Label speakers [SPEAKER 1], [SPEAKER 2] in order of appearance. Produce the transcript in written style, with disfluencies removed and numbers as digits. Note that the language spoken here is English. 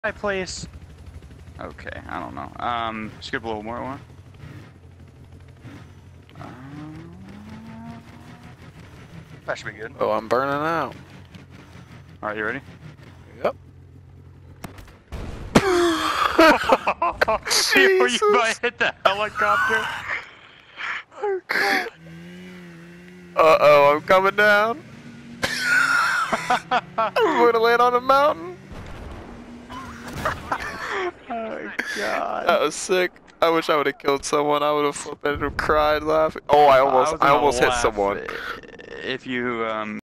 [SPEAKER 1] place. Okay, I don't know. Skip a little more. One. That should be good.
[SPEAKER 2] Oh, I'm burning out.
[SPEAKER 1] Alright, you ready?
[SPEAKER 2] Yep.
[SPEAKER 1] You might hit the helicopter.
[SPEAKER 2] Oh god. Uh-oh, I'm coming down. I'm going to land on a mountain.
[SPEAKER 1] Oh god.
[SPEAKER 2] That was sick. I wish I would have killed someone. I would have flipped and cried laughing. Oh, I almost hit someone.
[SPEAKER 1] If you